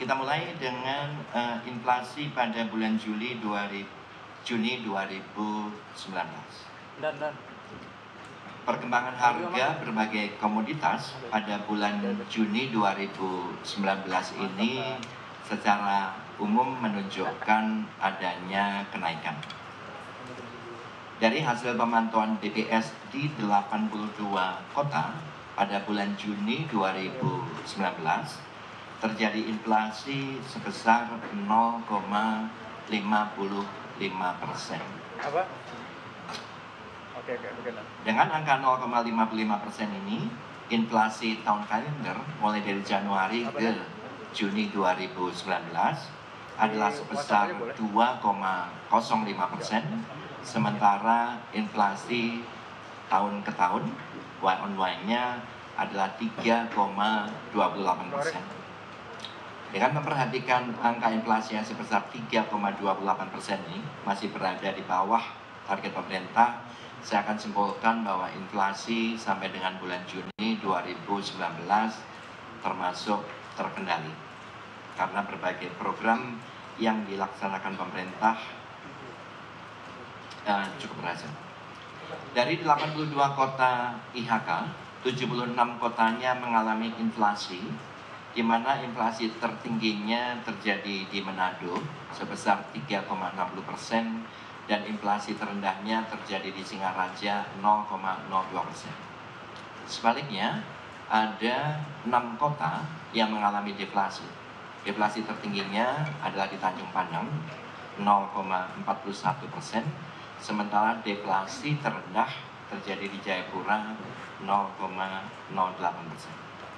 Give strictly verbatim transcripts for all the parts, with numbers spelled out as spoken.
Kita mulai dengan uh, inflasi pada bulan Juli dua ribu, Juni dua ribu sembilan belas. Dan, dan. Perkembangan harga berbagai komoditas pada bulan Juni dua ribu sembilan belas ini secara umum menunjukkan adanya kenaikan. Dari hasil pemantauan B P S di delapan puluh dua kota pada bulan Juni dua ribu sembilan belas, terjadi inflasi sebesar nol koma lima lima persen. Apa? Oke, oke, oke. Dengan angka nol koma lima lima persen ini, inflasi tahun kalender mulai dari Januari ke Juni dua ribu sembilan belas adalah sebesar dua koma nol lima persen, sementara inflasi tahun ke tahun Y on Y-nya adalah tiga koma dua delapan persen. Dengan memperhatikan angka inflasi yang sebesar tiga koma dua delapan persen ini masih berada di bawah target pemerintah, saya akan simpulkan bahwa inflasi sampai dengan bulan Juni dua ribu sembilan belas termasuk terkendali karena berbagai program yang dilaksanakan pemerintah uh, cukup berhasil. Dari delapan puluh dua kota I H K, tujuh puluh enam kotanya mengalami inflasi, di mana inflasi tertingginya terjadi di Manado sebesar tiga koma enam puluh persen dan inflasi terendahnya terjadi di Singaraja nol koma nol dua persen. Sebaliknya, ada enam kota yang mengalami deflasi. Deflasi tertingginya adalah di Tanjung Panang nol koma empat satu persen, sementara deflasi terendah terjadi di Jayapura nol koma nol delapan persen.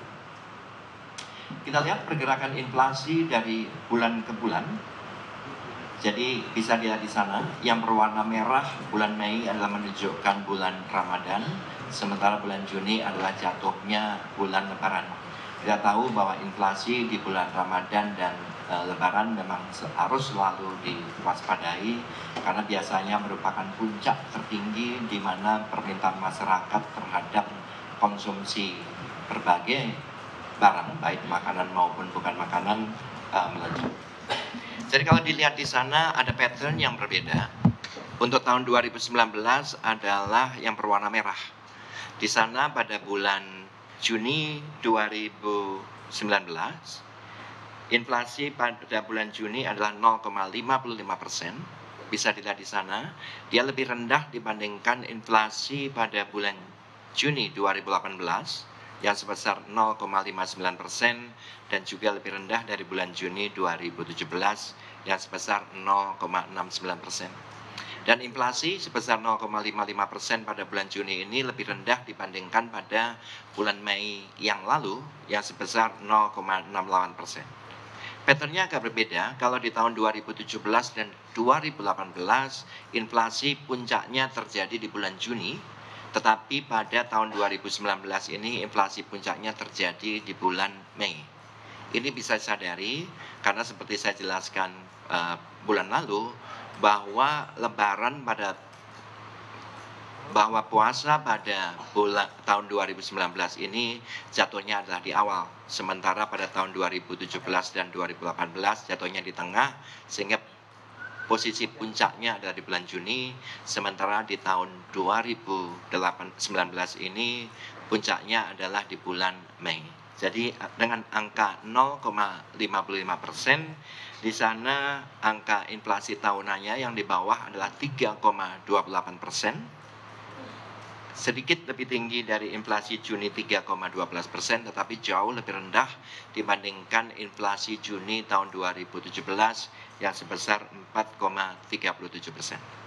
Kita lihat pergerakan inflasi dari bulan ke bulan. Jadi bisa dilihat di sana, yang berwarna merah bulan Mei adalah menunjukkan bulan Ramadan, sementara bulan Juni adalah jatuhnya bulan Lebaran. Kita tahu bahwa inflasi di bulan Ramadan dan e, Lebaran memang harus selalu diwaspadai karena biasanya merupakan puncak tertinggi di mana permintaan masyarakat terhadap konsumsi berbagai barang, baik makanan maupun bukan makanan, e, melonjak. Jadi kalau dilihat di sana ada pattern yang berbeda. Untuk tahun dua ribu sembilan belas adalah yang berwarna merah. Di sana pada bulan Juni dua ribu sembilan belas, inflasi pada bulan Juni adalah nol koma lima lima persen. Bisa dilihat di sana, dia lebih rendah dibandingkan inflasi pada bulan Juni dua ribu delapan belas yang sebesar nol koma lima sembilan persen dan juga lebih rendah dari bulan Juni dua ribu tujuh belas yang sebesar nol koma enam sembilan persen. Dan inflasi sebesar nol koma lima lima persen pada bulan Juni ini lebih rendah dibandingkan pada bulan Mei yang lalu yang sebesar nol koma enam delapan persen. Patternnya agak berbeda. Kalau di tahun dua ribu tujuh belas dan dua ribu delapan belas inflasi puncaknya terjadi di bulan Juni, tetapi pada tahun dua ribu sembilan belas ini inflasi puncaknya terjadi di bulan Mei. Ini bisa disadari karena seperti saya jelaskan uh, bulan lalu bahwa Lebaran pada bahwa puasa pada bulan tahun dua ribu sembilan belas ini jatuhnya adalah di awal, sementara pada tahun dua ribu tujuh belas dan dua ribu delapan belas jatuhnya di tengah, sehingga posisi puncaknya adalah di bulan Juni, sementara di tahun dua ribu sembilan belas ini puncaknya adalah di bulan Mei. Jadi dengan angka nol koma lima lima persen, di sana angka inflasi tahunannya yang di bawah adalah tiga koma dua delapan persen. Sedikit lebih tinggi dari inflasi Juni tiga koma satu dua persen, tetapi jauh lebih rendah dibandingkan inflasi Juni tahun dua ribu tujuh belas yang sebesar empat koma tiga tujuh persen.